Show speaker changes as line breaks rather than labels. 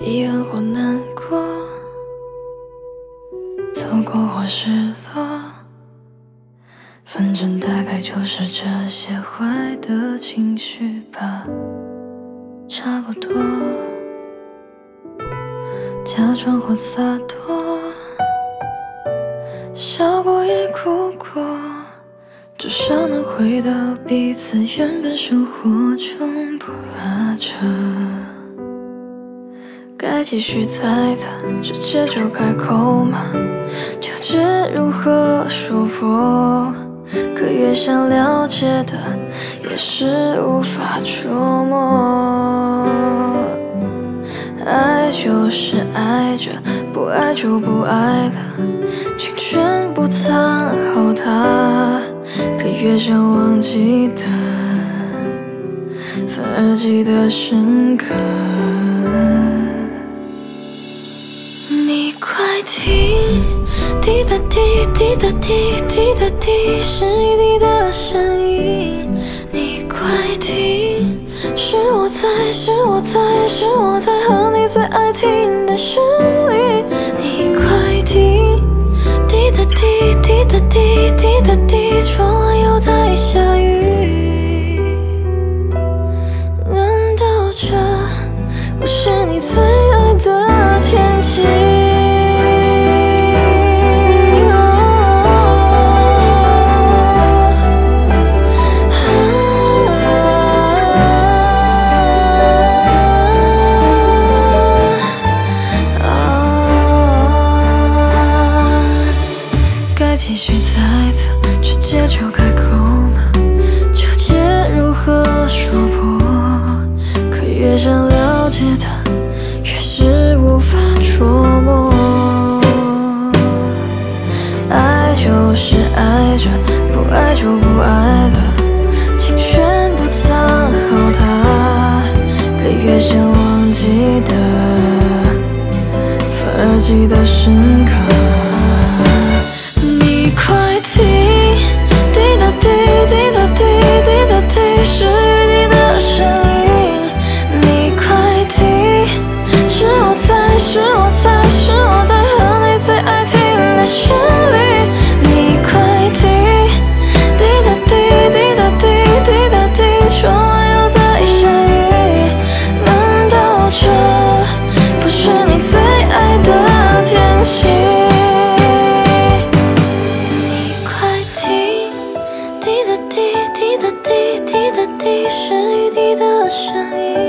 遗憾或难过，走过或失落，反正大概就是这些坏的情绪吧，差不多。假装或洒脱，笑过也哭过，至少能回到彼此原本生活中，不拉扯。该继续猜测，直接就开口吗？纠结如何说破，可越想了解的，也是无法捉摸。爱就是爱着，不爱就不爱了，青春不藏好它，可越想忘记的，反而记得深刻。你快听，滴答滴，滴答滴，滴答滴，是雨滴的声音。你快听，是我在，是我在，是我在和你最爱听的旋律。你快听，滴答滴，滴答滴，滴答滴，窗外又在下雨。难道这不是你最爱的天气？继续猜测，直接就开口吗？纠结如何说破，可越想了解的，越是无法捉摸。爱就是爱着，不爱就不爱了，情全不藏好它，可越想忘记的，反而记得深刻。快听，滴答滴，滴答滴，滴答滴，是雨滴的声音。你快听，是我在，是我在，是我在和你最爱听的旋律。你快听，滴答滴，滴答滴，滴答滴，窗外又在下雨。难道这不是你最爱的天气？滴答滴，滴答滴，滴答滴，是雨滴的声音。